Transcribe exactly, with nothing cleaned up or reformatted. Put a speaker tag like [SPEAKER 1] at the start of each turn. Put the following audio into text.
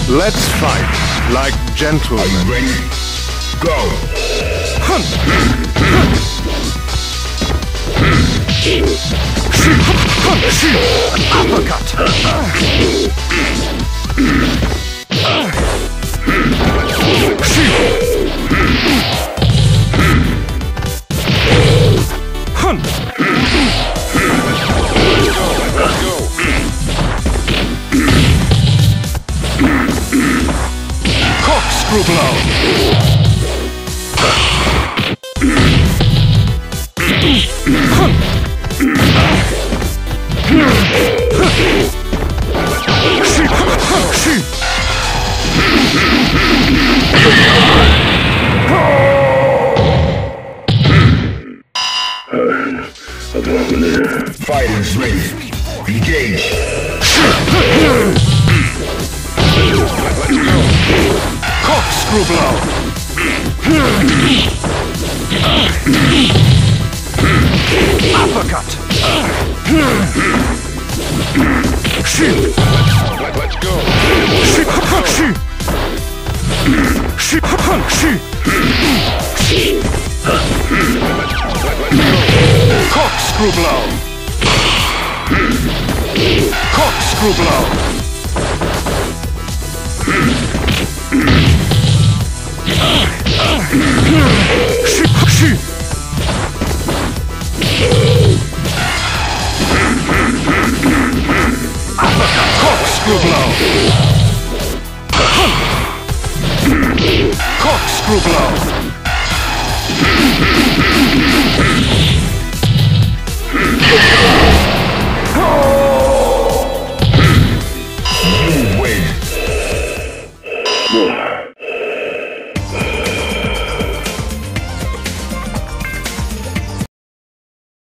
[SPEAKER 1] Let's fight like gentlemen.
[SPEAKER 2] Are you ready? Go!
[SPEAKER 1] Hunt! Uppercut! Hunt! Let's go! Corkscrew blow! Hunt!
[SPEAKER 2] Fighters ready. Engage.
[SPEAKER 1] Let's go. Corkscrew blow. Uppercut. Let's go. Corkscrew blow. Corkscrew blow. Uppercut. Corkscrew blow. Corkscrew blow.
[SPEAKER 2] You win.